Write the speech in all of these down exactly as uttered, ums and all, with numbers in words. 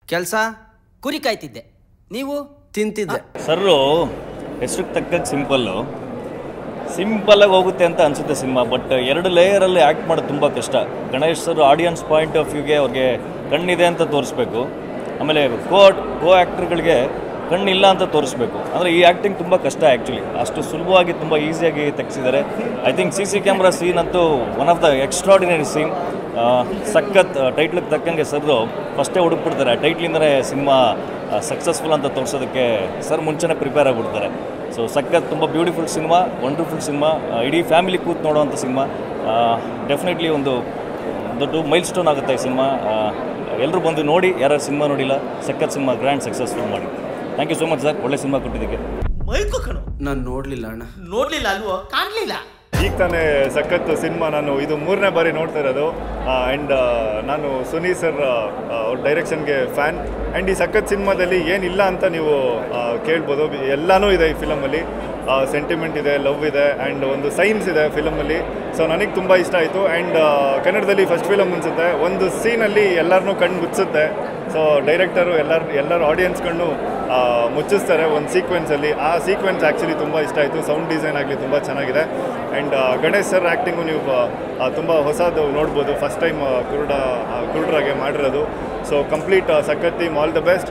ಕೆಲಸ ಕುರಿ ಕಾಯ್ತಿದ್ದೆ, ನೀವು ತಿಂತಿದ್ದೆ. ಸರ್ರು ಹೆಸರಿಗೆ ತಕ್ಕಂಗೆ ಸಿಂಪಲ್ಲು ಸಿಂಪಲ್ಲಾಗಿ ಹೋಗುತ್ತೆ ಅಂತ ಅನಿಸುತ್ತೆ ಸಿನಿಮಾ. ಬಟ್ ಎರಡು ಲೇಯರಲ್ಲಿ ಆ್ಯಕ್ಟ್ ಮಾಡೋದು ತುಂಬ ಕಷ್ಟ. Ganesh sir audience point of ವ್ಯೂಗೆ ಅವ್ರಿಗೆ ಕಣ್ಣಿದೆ ಅಂತ ತೋರಿಸ್ಬೇಕು, ಆಮೇಲೆ ಕೋ ಕೋ ಆ್ಯಕ್ಟರ್ಗಳಿಗೆ ಕಣ್ಣಿಲ್ಲ ಅಂತ ತೋರಿಸ್ಬೇಕು. ಅಂದರೆ ಈ ಆ್ಯಕ್ಟಿಂಗ್ ತುಂಬ ಕಷ್ಟ ಆ್ಯಕ್ಚುಲಿ. ಅಷ್ಟು ಸುಲಭವಾಗಿ ತುಂಬ ಈಸಿಯಾಗಿ ತೆಗೆಸಿದ್ದಾರೆ. I think C C camera scene ಅಂತೂ one of the extraordinary scene. ಸಖತ್ ಟೈಟ್ಲಿಗೆ ತಕ್ಕಂಗೆ ಸರ್ರು ಫಸ್ಟೇ ಹುಡುಕ್ಬಿಡ್ತಾರೆ. ಆ ಟೈಟ್ಲಿಂದಲೇ ಸಿನಿಮಾ ಸಕ್ಸಸ್ಫುಲ್ ಅಂತ ತೋರಿಸೋದಕ್ಕೆ ಸರ್ ಮುಂಚೆನೇ ಪ್ರಿಪೇರ್ ಆಗಿಬಿಡ್ತಾರೆ. ಸೊ ಸಖತ್ ತುಂಬ ಬ್ಯೂಟಿಫುಲ್ ಸಿನಿಮಾ, ವಂಡರ್ಫುಲ್ ಸಿನಿಮಾ, ಇಡೀ ಫ್ಯಾಮಿಲಿ ಕೂತ್ ನೋಡೋವಂಥ ಸಿನಿಮಾ. ಡೆಫಿನೆಟ್ಲಿ ಒಂದು ದೊಡ್ಡ ಮೈಲ್ ಸ್ಟೋನ್ ಆಗುತ್ತೆ ಈ ಸಿನಿಮಾ. ಎಲ್ಲರೂ ಬಂದು ನೋಡಿ, ಯಾರು ಸಿನಿಮಾ ನೋಡಿಲ್ಲ, ಸಖತ್ ಸಿನಿಮಾ, ಗ್ರ್ಯಾಂಡ್ ಸಕ್ಸಸ್ಫುಲ್ ಮಾಡಿ. Thank you so much sir, ಒಳ್ಳೆ ಸಿನಿಮಾ ಕೊಟ್ಟಿದ್ದಕ್ಕೆ. ಮೈಕು ಕಣು ನಾನು ನೋಡಲಿಲ್ಲ ಅಣ್ಣ. ನೋಡಲಿಲ್ಲ ಅಲ್ವೋ, ಕಾಣಲಿಲ್ಲ. ಈಗ ತಾನೇ ಸಖತ್ ಸಿನಿಮಾ ನಾನು ಇದು ಮೂರನೇ ಬಾರಿ ನೋಡ್ತಾ ಇರೋದು. ಆ್ಯಂಡ್ ನಾನು ಸುನಿ ಸರ್ ಅವ್ರ ಡೈರೆಕ್ಷನ್ಗೆ ಫ್ಯಾನ್. ಆ್ಯಂಡ್ ಈ ಸಖತ್ ಸಿನಿಮಾದಲ್ಲಿ ಏನಿಲ್ಲ ಅಂತ ನೀವು ಕೇಳ್ಬೋದು. ಎಲ್ಲನೂ ಇದೆ ಈ ಫಿಲಮಲ್ಲಿ. ಸೆಂಟಿಮೆಂಟ್ ಇದೆ, ಲವ್ ಇದೆ, ಆ್ಯಂಡ್ ಒಂದು ಸೈನ್ಸ್ ಇದೆ ಫಿಲಮಲ್ಲಿ. ಸೊ ನನಗೆ ತುಂಬ ಇಷ್ಟ ಆಯಿತು. ಆ್ಯಂಡ್ ಕನ್ನಡದಲ್ಲಿ ಫಸ್ಟ್ ಫಿಲಮ್ ಅನಿಸುತ್ತೆ. ಒಂದು ಸೀನಲ್ಲಿ ಎಲ್ಲರನ್ನೂ ಕಣ್ಣು ಮುಚ್ಚಿಸುತ್ತೆ. ಸೊ ಡೈರೆಕ್ಟರು ಎಲ್ಲರ ಎಲ್ಲರ ಆಡಿಯನ್ಸ್ ಕಣ್ಣು ಮುಚ್ಚಿಸ್ತಾರೆ ಒಂದು ಸೀಕ್ವೆನ್ಸಲ್ಲಿ. ಆ ಸೀಕ್ವೆನ್ಸ್ ಆ್ಯಕ್ಚುಲಿ ತುಂಬ ಇಷ್ಟ ಆಯಿತು. ಸೌಂಡ್ ಡಿಸೈನ್ ಆಗಲಿ ತುಂಬ ಚೆನ್ನಾಗಿದೆ. ಆ್ಯಂಡ್ ಗಣೇಶ್ ಸರ್ ಆ್ಯಕ್ಟಿಂಗು ನೀವು ತುಂಬ ಹೊಸದು ನೋಡ್ಬೋದು. ಫಸ್ಟ್ ಟೈಮ್ ಕುರುಡ ಕುರುಡ್ರಾಗೆ ಮಾಡಿರೋದು. ಸೊ ಕಂಪ್ಲೀಟ್ ಸಖತ್ ಟೀಮ್, ಆಲ್ ದ ಬೆಸ್ಟ್.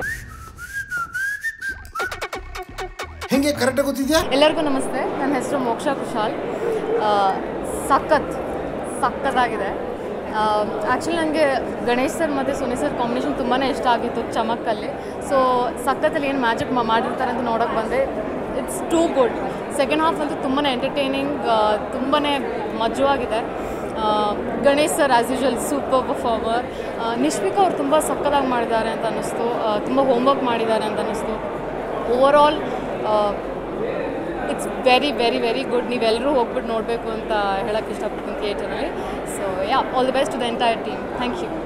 ಹೆಂಗೆ ಕರೆಕ್ಟಾಗಿ ಗೊತ್ತಿದೆಯಾ? ಎಲ್ಲರಿಗೂ ನಮಸ್ತೆ, ನನ್ನ ಹೆಸರು ಮೋಕ್ಷಾ ಕುಶಾಲ್. ಸಖತ್ ಸಖತ್ತಾಗಿದೆ. ಆ್ಯಕ್ಚುಲಿ ನನಗೆ ಗಣೇಶ್ ಸರ್ ಮತ್ತು ಸುನಿ ಸರ್ ಕಾಂಬಿನೇಷನ್ ತುಂಬಾ ಇಷ್ಟ ಆಗಿತ್ತು ಚಮಕಲ್ಲಿ. ಸೊ ಸಖತ್ತಲ್ಲಿ ಏನು ಮ್ಯಾಜಿಕ್ ಮಾಡಿರ್ತಾರೆ ಅಂತ ನೋಡೋಕ್ಕೆ ಬಂದೆ. It's too good. Second half ಅಂತೂ ತುಂಬಾ ಎಂಟರ್ಟೈನಿಂಗ್, ತುಂಬಾ ಮಜವಾಗಿದೆ. Ganesh sir as usual super performer. Nishvika ಅವ್ರು ತುಂಬ ಸಖತ್ತಾಗಿ ಮಾಡಿದ್ದಾರೆ ಅಂತ ಅನ್ನಿಸ್ತು. ತುಂಬ ಹೋಮ್ವರ್ಕ್ ಮಾಡಿದ್ದಾರೆ ಅಂತ ಅನ್ನಿಸ್ತು. Overall it's very very very good. ನೀವೆಲ್ಲರೂ ಹೋಗ್ಬಿಟ್ಟು ನೋಡಬೇಕು ಅಂತ ಹೇಳೋಕ್ಕೆ ಇಷ್ಟಪಡ್ತೀನಿ ಥಿಯೇಟರಲ್ಲಿ. So yeah, all the best to the entire team. Thank you.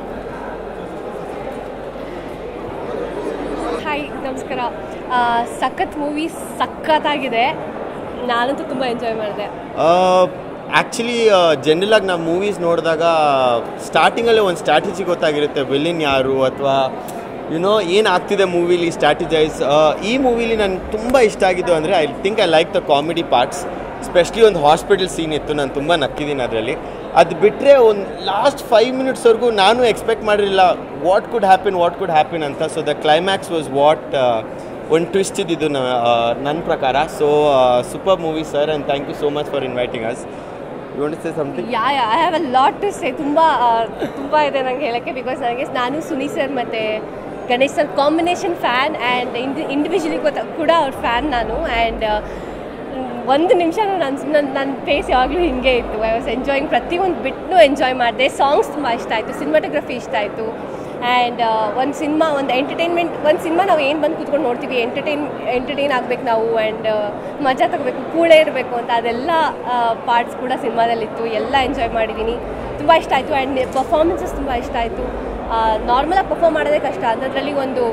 Hi, ನಮಸ್ಕಾರ. ಸಖತ್ ಮೂವಿ ಸಖತ್ತಾಗಿದೆ. ನಾನಂತೂ ತುಂಬ ಎಂಜಾಯ್ ಮಾಡಿದೆ. ಆ್ಯಕ್ಚುಲಿ ಜನರಲಾಗಿ ನಾವು ಮೂವೀಸ್ ನೋಡಿದಾಗ ಸ್ಟಾರ್ಟಿಂಗಲ್ಲೇ ಒಂದು ಸ್ಟ್ರಾಟಜಿ ಗೊತ್ತಾಗಿರುತ್ತೆ, ವಿಲ್ಲಿನ್ ಯಾರು ಅಥವಾ ಯುನೋ ಏನು ಆಗ್ತಿದೆ ಮೂವಿಲಿ, ಸ್ಟ್ರಾಟಜೈಸ್. ಈ ಮೂವಿಲಿ ನನಗೆ ತುಂಬ ಇಷ್ಟ ಆಗಿದ್ದು ಅಂದರೆ I think I like the comedy parts. Specially ಒಂದು ಹಾಸ್ಪಿಟಲ್ ಸೀನ್ ಇತ್ತು, ನಾನು ತುಂಬ ನಕ್ಕಿದ್ದೀನಿ ಅದರಲ್ಲಿ. ಅದು ಬಿಟ್ಟರೆ ಒಂದು ಲಾಸ್ಟ್ ಫೈವ್ ಮಿನಿಟ್ಸ್ವರೆಗೂ ನಾನು ಎಕ್ಸ್ಪೆಕ್ಟ್ ಮಾಡಿರಲಿಲ್ಲ what could happen what could happen ಅಂತ. So the climax was what ಒಂದು ಟ್ವಿಸ್ಟ್ ಇದ್ದಿದ್ದು ನನ್ನ ಪ್ರಕಾರ. So super movie sir, and thank you so much for inviting us. You want to say something? Yeah yeah I have a lot to say. ತುಂಬ ತುಂಬ ಇದೆ ನನಗೆ ಹೇಳೋಕ್ಕೆ. Because ನನಗೆ ನಾನು ಸುನಿ ಸರ್ ಮತ್ತು Ganesh sir combination fan, and indi individually ಗೊತ್ತ ಕೂಡ ಅವ್ರ ಫ್ಯಾನ್ ನಾನು. ಆ್ಯಂಡ್ ಒಂದು ನಿಮಿಷ ನನ್ನ ನನ್ನ ನನ್ನ ಫೇಸ್ ಯಾವಾಗಲೂ ಹಿಂಗೆ ಇತ್ತು. ಐ ವಾಸ್ ಎಂಜಾಯಿಂಗ್, ಪ್ರತಿಯೊಂದು ಬಿಟ್ಟು ಎಂಜಾಯ್ ಮಾಡಿದೆ. ಸಾಂಗ್ಸ್ ತುಂಬ ಇಷ್ಟ ಆಯಿತು, ಸಿನಿಮಾಟೋಗ್ರಫಿ ಇಷ್ಟ ಆಯಿತು. ಆ್ಯಂಡ್ ಒಂದು ಸಿನಿಮಾ, ಒಂದು ಎಂಟರ್ಟೈನ್ಮೆಂಟ್, ಒಂದು ಸಿನಿಮಾ ನಾವು ಏನು ಬಂದು ಕೂತ್ಕೊಂಡು ನೋಡ್ತೀವಿ, ಎಂಟರ್ಟೈನ್ ಎಂಟರ್ಟೈನ್ ಆಗಬೇಕು ನಾವು, ಆ್ಯಂಡ್ ಮಜಾ ತಗೋಬೇಕು, ಕೂಳೇ ಇರಬೇಕು ಅಂತ, ಅದೆಲ್ಲ ಪಾರ್ಟ್ಸ್ ಕೂಡ ಸಿನಿಮಾದಲ್ಲಿತ್ತು. ಎಲ್ಲ ಎಂಜಾಯ್ ಮಾಡಿದ್ದೀನಿ, ತುಂಬ ಇಷ್ಟ ಆಯಿತು. ಆ್ಯಂಡ್ ಪರ್ಫಾರ್ಮೆನ್ಸಸ್ ತುಂಬ ಇಷ್ಟ ಆಯಿತು. ನಾರ್ಮಲಾಗಿ ಪರ್ಫಾರ್ಮ್ ಮಾಡೋದೇ ಕಷ್ಟ, ಅಂಥದ್ರಲ್ಲಿ ಒಂದು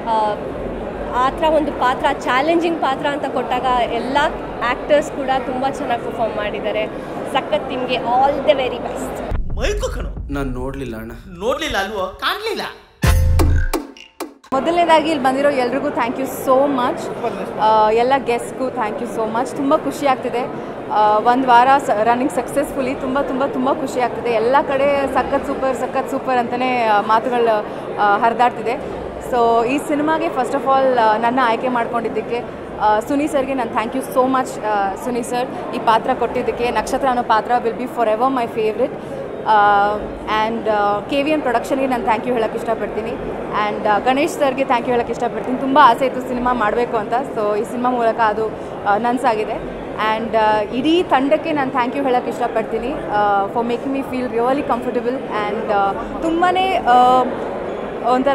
ಆ ಥರ ಒಂದು ಪಾತ್ರ, ಚಾಲೆಂಜಿಂಗ್ ಪಾತ್ರ ಅಂತ ಕೊಟ್ಟಾಗ ಎಲ್ಲ ಆ್ಯಕ್ಟರ್ಸ್ ಕೂಡ ತುಂಬ ಚೆನ್ನಾಗಿ ಪರ್ಫಾರ್ಮ್ ಮಾಡಿದ್ದಾರೆ. ಸಖತ್, ನಿಮಗೆ ಆಲ್ ದ ವೆರಿ ಬೆಸ್ಟ್. ಮೈಕು ಕಣು ನಾನು ನೋಡಲಿಲ್ಲ ಅಣ್ಣ. ನೋಡಲಿಲ್ಲ ಅಲ್ವೋ, ಕಾಣಲಿಲ್ಲ. ಮೊದಲನೇದಾಗಿ ಇಲ್ಲಿ ಬಂದಿರೋ ಎಲ್ರಿಗೂ ಥ್ಯಾಂಕ್ ಯು ಸೋ ಮಚ್. ಎಲ್ಲ ಗೆಸ್ಟ್ಗೂ ಥ್ಯಾಂಕ್ ಯು ಸೋ ಮಚ್. ತುಂಬ ಖುಷಿ ಆಗ್ತಿದೆ. ಒಂದು ವಾರ ಸ ರನ್ನಿಂಗ್ ಸಕ್ಸಸ್ಫುಲಿ ತುಂಬ ತುಂಬ ತುಂಬ ಖುಷಿ ಆಗ್ತಿದೆ. ಎಲ್ಲ ಕಡೆ ಸಖತ್ ಸೂಪರ್ ಸಖತ್ ಸೂಪರ್ ಅಂತಲೇ ಮಾತುಗಳು ಹರಿದಾಡ್ತಿದೆ. ಸೊ ಈ ಸಿನಿಮಾಗೆ ಫಸ್ಟ್ ಆಫ್ ಆಲ್ ನನ್ನ ಆಯ್ಕೆ ಮಾಡ್ಕೊಂಡಿದ್ದಕ್ಕೆ ಸುನಿ ಸರ್ಗೆ ನಾನು thank you so much. Suni sir ಈ ಪಾತ್ರ ಕೊಟ್ಟಿದ್ದಕ್ಕೆ. ನಕ್ಷತ್ರ ಅನ್ನೋ ಪಾತ್ರ will be for ever my favourite. And K V N ಪ್ರೊಡಕ್ಷನ್ಗೆ ನಾನು ಥ್ಯಾಂಕ್ ಯು ಹೇಳೋಕ್ಕೆ ಇಷ್ಟಪಡ್ತೀನಿ. ಆ್ಯಂಡ್ ಗಣೇಶ್ ಸರ್ಗೆ ಥ್ಯಾಂಕ್ ಯು ಹೇಳೋಕ್ಕೆ ಇಷ್ಟಪಡ್ತೀನಿ. ತುಂಬ ಆಸೆ ಇತ್ತು ಸಿನಿಮಾ ಮಾಡಬೇಕು ಅಂತ. ಸೊ ಈ ಸಿನಿಮಾ ಮೂಲಕ ಅದು ನನಸಾಗಿದೆ. ಆ್ಯಂಡ್ ಇಡೀ ತಂಡಕ್ಕೆ ನಾನು ಥ್ಯಾಂಕ್ ಯು ಹೇಳೋಕ್ಕೆ ಇಷ್ಟಪಡ್ತೀನಿ for making me feel really comfortable. And ತುಂಬಾ ಒಂಥರ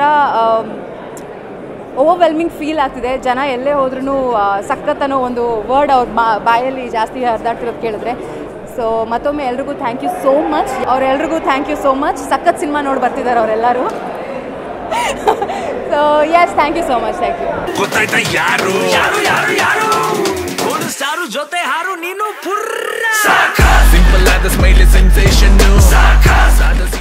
ಓವರ್ವೆಲ್ಮಿಂಗ್ ಫೀಲ್ ಆಗ್ತಿದೆ. ಜನ ಎಲ್ಲೇ ಹೋದ್ರೂ ಸಖತ್ ಅನ್ನೋ ಒಂದು ವರ್ಡ್ ಅವ್ರ ಮಾ ಬಾಯಲ್ಲಿ ಜಾಸ್ತಿ ಹರಿದಾಡ್ತಿರೋದು ಕೇಳಿದ್ರೆ. ಸೊ ಮತ್ತೊಮ್ಮೆ ಎಲ್ರಿಗೂ ಥ್ಯಾಂಕ್ ಯು ಸೋ ಮಚ್. ಅವರೆಲ್ರಿಗೂ ಥ್ಯಾಂಕ್ ಯು ಸೋ ಮಚ್. ಸಖತ್ ಸಿನಿಮಾ ನೋಡಿ ಬರ್ತಿದ್ದಾರೆ ಅವರೆಲ್ಲರೂ. So yes, thank you so much. Thank you. ಗೊತ್ತಾಯ್ತಾ ಯಾರು ಯಾರು ಯಾರು ಯಾರು ಸ್ಟಾರು ಜೊತೆ ಹಾರು ನೀನು ಪುರ್ರ ಸಿಂಪಲ್ ಆದ ಸ್ಮೈಲಿ ಸೆನ್ಸೇಷನ್